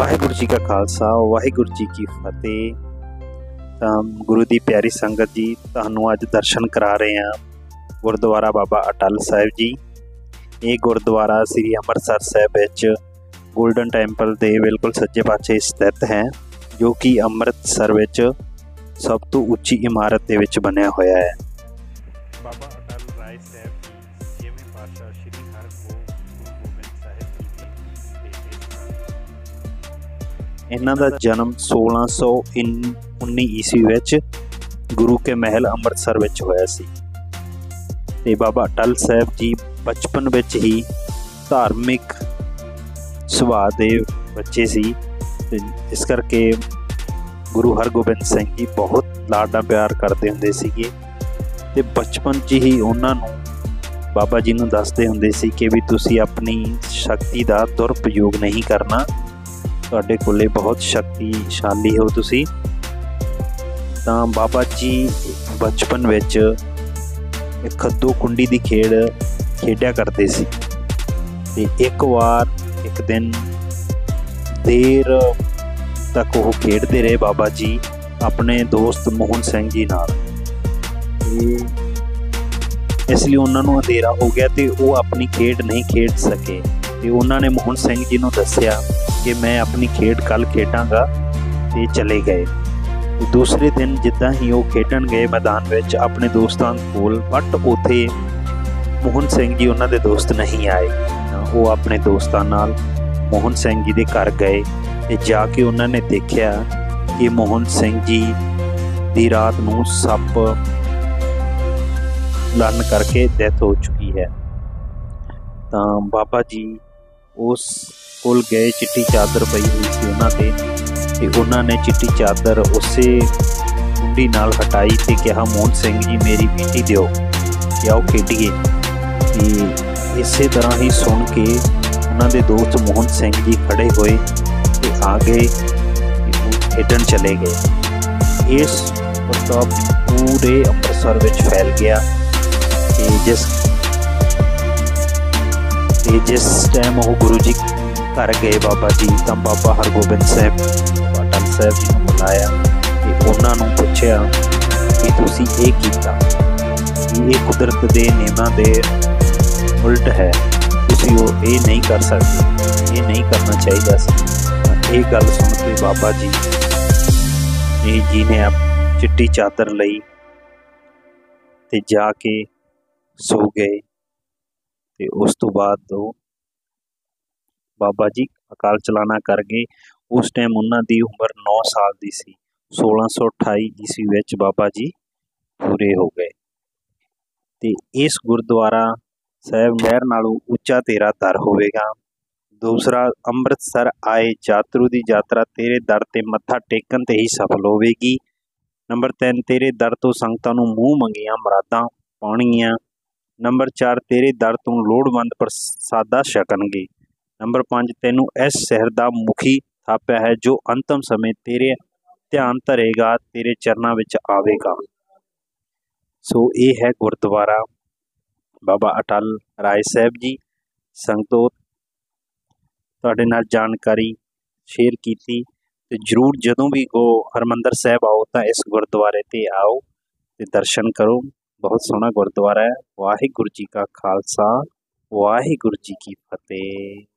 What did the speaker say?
वाहिगुरू जी का खालसा वाहिगुरू जी की फतेह। ਤਾਂ ਗੁਰੂ ਦੀ ਪਿਆਰੀ ਸੰਗਤ ਜੀ, ਤੁਹਾਨੂੰ ਅੱਜ ਦਰਸ਼ਨ ਕਰਾ ਰਹੇ ਹਾਂ ਗੁਰਦੁਆਰਾ ਬਾਬਾ ਅਟੱਲ ਸਾਹਿਬ ਜੀ। ਇਹ ਗੁਰਦੁਆਰਾ ਸ੍ਰੀ ਅੰਮ੍ਰਿਤਸਰ ਸਾਹਿਬ ਵਿੱਚ ਗੋਲਡਨ ਟੈਂਪਲ ਦੇ ਬਿਲਕੁਲ ਸੱਜੇ ਪਾਸੇ ਸਥਿਤ ਹੈ, ਜੋ ਕਿ ਅੰਮ੍ਰਿਤਸਰ ਵਿੱਚ ਸਭ ਤੋਂ ਉੱਚੀ ਇਮਾਰਤ ਦੇ ਵਿੱਚ ਬਣਿਆ ਹੋਇਆ ਹੈ। ਬਾਬਾ ਅਟੱਲ ਰਾਏ ਸਾਹਿਬ ਜੀ 6ਵੇਂ ਪਾਤਸ਼ਾਹ ਸ੍ਰੀ ਹਰਗੋਬਿੰਦ ਸਾਹਿਬ ਜੀ। ਇਹਨਾਂ ਦਾ ਜਨਮ 1619 ਈਸਵੀ ਵਿੱਚ ਗੁਰੂ ਕੇ ਮਹਿਲ ਅੰਮ੍ਰਿਤਸਰ ਵਿੱਚ ਹੋਇਆ ਸੀ। ਤੇ ਬਾਬਾ ਅਟੱਲ ਸਾਹਿਬ ਜੀ ਬਚਪਨ ਵਿੱਚ ਹੀ ਧਾਰਮਿਕ ਸੁਭਾਅ ਦੇ ਬੱਚੇ ਸੀ, ਤੇ ਇਸ ਕਰਕੇ ਗੁਰੂ ਹਰਗੋਬਿੰਦ ਸਿੰਘ ਜੀ ਬਹੁਤ ਲਾਡਾ ਪਿਆਰ ਕਰਦੇ ਹੁੰਦੇ ਸੀਗੇ। ਤੇ ਬਚਪਨ 'ਚ ਹੀ ਉਹਨਾਂ ਨੂੰ ਬਾਬਾ ਜੀ ਨੂੰ ਦੱਸਦੇ ਹੁੰਦੇ ਸੀ ਕਿ ਵੀ ਤੁਸੀਂ ਆਪਣੀ ਸ਼ਕਤੀ ਦਾ ਦੁਰਉਪਯੋਗ ਨਹੀਂ ਕਰਨਾ, ਤੁਹਾਡੇ ਕੋਲੇ ਬਹੁਤ ਸ਼ਕਤੀਸ਼ਾਲੀ ਹੋ ਤੁਸੀਂ। ਤਾਂ ਬਾਬਾ ਜੀ ਬਚਪਨ ਵਿੱਚ ਖੱਦੋ ਕੁੰਡੀ ਦੀ ਖੇਡ ਖੇਡਿਆ ਕਰਦੇ ਸੀ। ਤੇ ਇੱਕ ਦਿਨ ਦੇਰ ਤੱਕ ਉਹ ਖੇਡਦੇ ਰਹੇ ਬਾਬਾ ਜੀ ਆਪਣੇ ਦੋਸਤ ਮੋਹਨ ਸਿੰਘ ਜੀ ਨਾਲ। ਇਸ ਲਈ ਉਹਨਾਂ ਨੂੰ ਅੰਧੇਰਾ ਹੋ ਗਿਆ ਤੇ ਉਹ ਆਪਣੀ ਖੇਡ ਨਹੀਂ ਖੇਡ ਸਕੇ। ਤੇ ਉਹਨਾਂ ਨੇ ਮੋਹਨ ਸਿੰਘ ਜੀ ਨੂੰ ਦੱਸਿਆ ਕਿ ਮੈਂ ਆਪਣੀ ਖੇਡ ਕੱਲ੍ਹ ਖੇਡਾਂਗਾ, ਤੇ ਚਲੇ ਗਏ। ਦੂਸਰੇ ਦਿਨ ਜਿੱਦਾਂ ਹੀ ਉਹ ਖੇਡਣ ਗਏ ਮੈਦਾਨ ਵਿੱਚ ਆਪਣੇ ਦੋਸਤਾਂ ਕੋਲ, ਬਟ ਉੱਥੇ ਮੋਹਨ ਸਿੰਘ ਜੀ ਉਹਨਾਂ ਦੇ ਦੋਸਤ ਨਹੀਂ ਆਏ। ਉਹ ਆਪਣੇ ਦੋਸਤਾਂ ਨਾਲ ਮੋਹਨ ਸਿੰਘ ਜੀ ਦੇ ਘਰ ਗਏ ਤੇ ਜਾ ਕੇ ਉਹਨਾਂ ਨੇ ਦੇਖਿਆ ਕਿ ਮੋਹਨ ਸਿੰਘ ਜੀ ਦੀ ਰਾਤ ਨੂੰ ਸੱਪ ਲੜਨ ਕਰਕੇ ਡੈਥ ਹੋ ਚੁੱਕੀ ਹੈ। ਤਾਂ ਬਾਬਾ ਜੀ ਉਸ ਕੋਲ ਗਏ, ਚਿੱਟੀ ਚਾਦਰ ਪਈ ਹੋਈ ਸੀ ਉਹਨਾਂ ਤੇ ਉਹਨਾਂ ਨੇ ਚਿੱਟੀ ਚਾਦਰ ਉਸੇ ਕੁੰਡੀ ਨਾਲ ਹਟਾਈ ਤੇ ਕਿਹਾ, ਮੋਹਨ ਸਿੰਘ ਜੀ ਮੇਰੀ ਬੇਟੀ ਦਿਓ ਕਿ ਆਓ ਖੇਡੀਏ। ਤੇ ਇਸੇ ਤਰ੍ਹਾਂ ਹੀ ਸੁਣ ਕੇ ਉਹਨਾਂ ਦੇ ਦੋਸਤ ਮੋਹਨ ਸਿੰਘ ਜੀ ਖੜੇ ਹੋਏ ਤੇ ਆ ਗਏ, ਖੇਡਣ ਚਲੇ ਗਏ। ਇਸ ਪ੍ਰਤਾਪ ਪੂਰੇ ਅੰਮ੍ਰਿਤਸਰ ਵਿੱਚ ਫੈਲ ਗਿਆ। ਤੇ ਜਿਸ ਟਾਈਮ ਉਹ ਗੁਰੂ ਜੀ ਘਰ ਗਏ ਬਾਬਾ ਜੀ, ਤਾਂ ਬਾਬਾ ਹਰਗੋਬਿੰਦ ਸਾਹਿਬ ਅਟੱਲ ਸਾਹਿਬ ਜੀ ਨੂੰ ਬੁਲਾਇਆ ਤੇ ਉਹਨਾਂ ਨੂੰ ਪੁੱਛਿਆ ਕਿ ਤੁਸੀਂ ਇਹ ਕੀਤਾ, ਕਿ ਇਹ ਕੁਦਰਤ ਦੇ ਨਿਯਮਾਂ ਦੇ ਉਲਟ ਹੈ, ਤੁਸੀਂ ਉਹ ਇਹ ਨਹੀਂ ਕਰ ਸਕਦੇ, ਇਹ ਨਹੀਂ ਕਰਨਾ ਚਾਹੀਦਾ ਸੀ। ਇਹ ਗੱਲ ਸੁਣ ਕੇ ਬਾਬਾ ਜੀ ਨੇ ਚਿੱਟੀ ਚਾਦਰ ਲਈ ਤੇ ਜਾ ਕੇ ਸੋ ਗਏ। ਤੇ ਉਸ ਤੋਂ ਬਾਅਦ ਉਹ ਬਾਬਾ ਜੀ ਅਕਾਲ ਚਲਾਣਾ ਕਰ ਗਏ। ਉਸ ਟਾਈਮ ਉਹਨਾਂ ਦੀ ਉਮਰ 9 ਸਾਲ ਦੀ ਸੀ। 1628 ਈਸਵੀ ਵਿੱਚ ਬਾਬਾ ਜੀ ਪੂਰੇ ਹੋ ਗਏ। ਤੇ ਇਸ ਗੁਰਦੁਆਰਾ ਸਾਹਿਬ ਨਹਿਰ ਨਾਲੋਂ ਉੱਚਾ ਤੇਰਾ ਦਰ ਹੋਵੇਗਾ। ਦੂਸਰਾ, ਅੰਮ੍ਰਿਤਸਰ ਆਏ ਯਾਤਰੂ ਦੀ ਯਾਤਰਾ ਤੇਰੇ ਦਰ ਤੇ ਮੱਥਾ ਟੇਕਣ ਤੇ ਹੀ ਸਫਲ ਹੋਵੇਗੀ। ਨੰਬਰ 3, ਤੇਰੇ ਦਰ ਤੋਂ ਸੰਗਤਾਂ ਨੂੰ ਮੂੰਹ ਮੰਗੀਆਂ ਮੁਰਾਦਾਂ ਪਾਉਣਗੀਆਂ। ਨੰਬਰ 4, ਤੇਰੇ ਦਰ ਤੋਂ ਲੋੜਵੰਦ ਪ੍ਰਸਾਦਾ ਛਕਣਗੇ। ਨੰਬਰ 5, ਤੈਨੂੰ ਇਸ ਸ਼ਹਿਰ ਦਾ ਮੁਖੀ ਥਾਪਿਆ ਹੈ, ਜੋ ਅੰਤਮ ਸਮੇਂ ਤੇਰੇ ਧਿਆਨ ਧਰੇਗਾ, ਤੇਰੇ ਚਰਨਾਂ ਵਿੱਚ ਆਵੇਗਾ। ਸੋ ਇਹ ਹੈ ਗੁਰਦੁਆਰਾ ਬਾਬਾ ਅਟੱਲ ਰਾਏ ਸਾਹਿਬ ਜੀ। ਸੰਗਤੋ, ਤੁਹਾਡੇ ਨਾਲ ਜਾਣਕਾਰੀ ਸ਼ੇਅਰ ਕੀਤੀ, ਤੇ ਜ਼ਰੂਰ ਜਦੋਂ ਵੀ ਹਰਿਮੰਦਰ ਸਾਹਿਬ ਆਓ ਤਾਂ ਇਸ ਗੁਰਦੁਆਰੇ 'ਤੇ ਆਓ ਤੇ ਦਰਸ਼ਨ ਕਰੋ। ਬਹੁਤ ਸੋਹਣਾ ਗੁਰਦੁਆਰਾ ਹੈ। ਵਾਹਿਗੁਰੂ ਜੀ ਕਾ ਖਾਲਸਾ ਵਾਹਿਗੁਰੂ ਜੀ ਕੀ ਫਤਿਹ।